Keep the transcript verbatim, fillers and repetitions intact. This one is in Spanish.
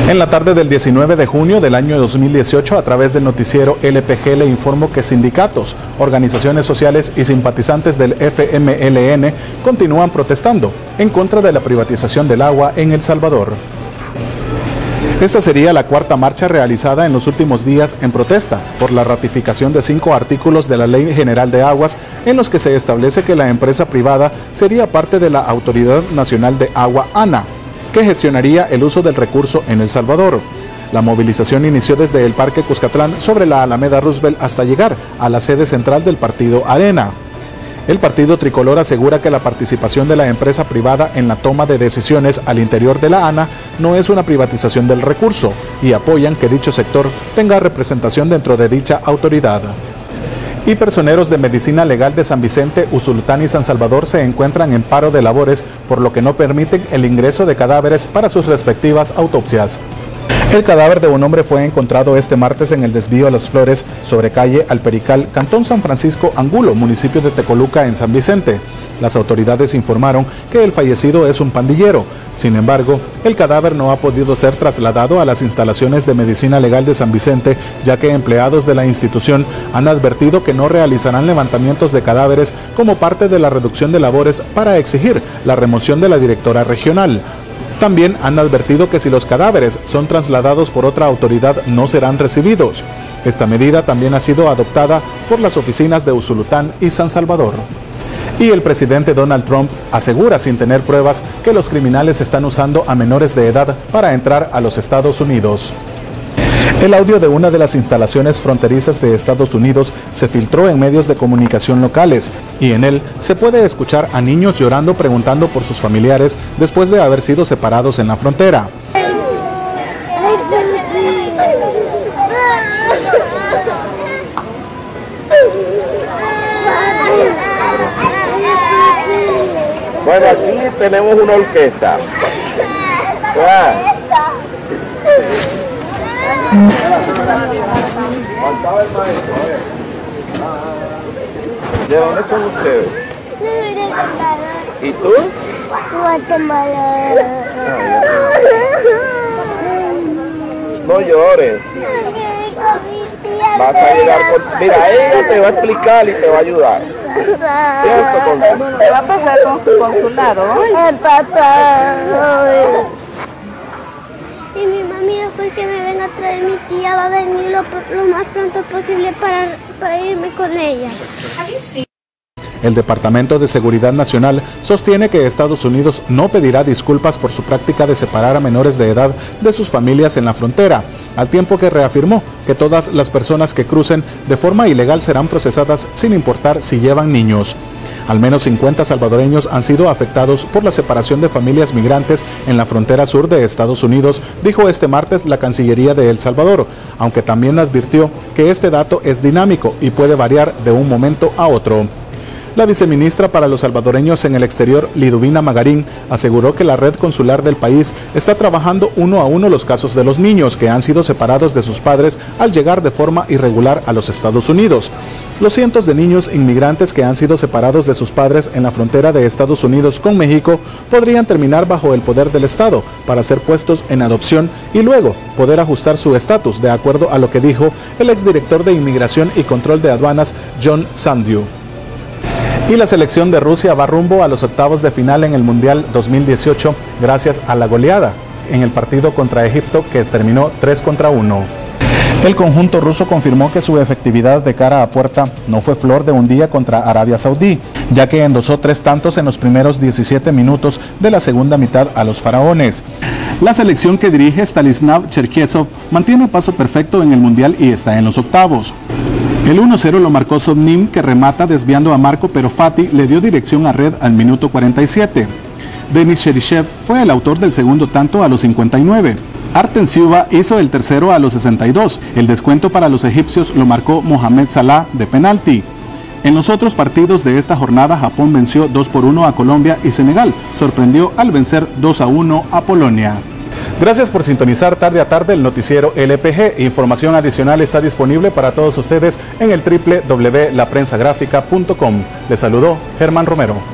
En la tarde del diecinueve de junio del año dos mil dieciocho, a través del noticiero L P G, le informo que sindicatos, organizaciones sociales y simpatizantes del F M L N continúan protestando en contra de la privatización del agua en El Salvador. Esta sería la cuarta marcha realizada en los últimos días en protesta por la ratificación de cinco artículos de la Ley General de Aguas en los que se establece que la empresa privada sería parte de la Autoridad Nacional de Agua, ANA, que gestionaría el uso del recurso en El Salvador. La movilización inició desde el Parque Cuscatlán sobre la Alameda Roosevelt hasta llegar a la sede central del partido Arena. El partido tricolor asegura que la participación de la empresa privada en la toma de decisiones al interior de la ANA no es una privatización del recurso y apoyan que dicho sector tenga representación dentro de dicha autoridad. Y personeros de Medicina Legal de San Vicente, Usulután y San Salvador se encuentran en paro de labores, por lo que no permiten el ingreso de cadáveres para sus respectivas autopsias. El cadáver de un hombre fue encontrado este martes en el desvío a Las Flores, sobre calle Alperical, Cantón San Francisco Angulo, municipio de Tecoluca, en San Vicente. Las autoridades informaron que el fallecido es un pandillero. Sin embargo, el cadáver no ha podido ser trasladado a las instalaciones de Medicina Legal de San Vicente, ya que empleados de la institución han advertido que no realizarán levantamientos de cadáveres como parte de la reducción de labores para exigir la remoción de la directora regional. También han advertido que si los cadáveres son trasladados por otra autoridad no serán recibidos. Esta medida también ha sido adoptada por las oficinas de Usulután y San Salvador. Y el presidente Donald Trump asegura sin tener pruebas que los criminales están usando a menores de edad para entrar a los Estados Unidos. El audio de una de las instalaciones fronterizas de Estados Unidos se filtró en medios de comunicación locales y en él se puede escuchar a niños llorando preguntando por sus familiares después de haber sido separados en la frontera. Bueno, aquí tenemos una orquesta. Ah. ¿De dónde son ustedes? ¿Y tú? Guatemala. No llores. Vas a llegar con... Mira, ella te va a explicar y te va a ayudar. ¿Cierto, Consuelo? ¿Qué va a pasar con su consulado hoy? El papá. Y mi mami, después que me venga a traer mi tía, va a venir lo, lo más pronto posible para, para irme con ella. El Departamento de Seguridad Nacional sostiene que Estados Unidos no pedirá disculpas por su práctica de separar a menores de edad de sus familias en la frontera, al tiempo que reafirmó que todas las personas que crucen de forma ilegal serán procesadas sin importar si llevan niños. Al menos cincuenta salvadoreños han sido afectados por la separación de familias migrantes en la frontera sur de Estados Unidos, dijo este martes la Cancillería de El Salvador, aunque también advirtió que este dato es dinámico y puede variar de un momento a otro. La viceministra para los salvadoreños en el exterior, Liduvina Magarín, aseguró que la red consular del país está trabajando uno a uno los casos de los niños que han sido separados de sus padres al llegar de forma irregular a los Estados Unidos. Los cientos de niños inmigrantes que han sido separados de sus padres en la frontera de Estados Unidos con México podrían terminar bajo el poder del Estado para ser puestos en adopción y luego poder ajustar su estatus, de acuerdo a lo que dijo el exdirector de Inmigración y Control de Aduanas, John Sandiu. Y la selección de Rusia va rumbo a los octavos de final en el Mundial dos mil dieciocho gracias a la goleada en el partido contra Egipto, que terminó tres contra uno. El conjunto ruso confirmó que su efectividad de cara a puerta no fue flor de un día contra Arabia Saudí, ya que endosó tres tantos en los primeros diecisiete minutos de la segunda mitad a los faraones. La selección que dirige Stanislav Cherchesov mantiene paso perfecto en el Mundial y está en los octavos. El uno cero lo marcó Sobnin, que remata desviando a Marco, pero Fati le dio dirección a red al minuto cuarenta y siete. Denis Cheryshev fue el autor del segundo tanto a los cincuenta y nueve. Artem Siuba hizo el tercero a los sesenta y dos. El descuento para los egipcios lo marcó Mohamed Salah de penalti. En los otros partidos de esta jornada, Japón venció dos por uno a Colombia y Senegal sorprendió al vencer dos a uno a Polonia. Gracias por sintonizar tarde a tarde el noticiero L P G. Información adicional está disponible para todos ustedes en el doble u doble u doble u punto la prensa gráfica punto com. Les saludó Germán Romero.